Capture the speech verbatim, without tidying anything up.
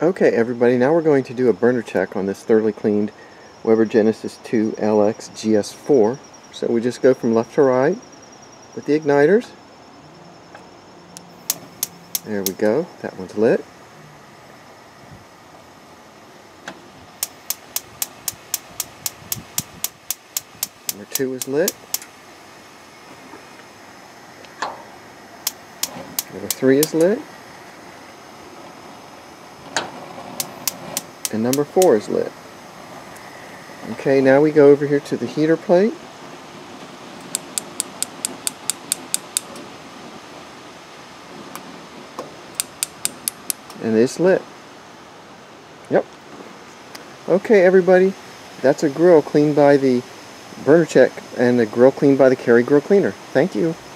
Okay, everybody, now we're going to do a burner check on this thoroughly cleaned Weber Genesis two L X G S four. So we just go from left to right with the igniters. There we go, that one's lit. Number two is lit. Number three is lit. And number four is lit. Okay, now we go over here to the heater plate. And it's lit. Yep. Okay, everybody, that's a grill cleaned by the burner check and a grill cleaned by the Carry Grill Cleaner. Thank you.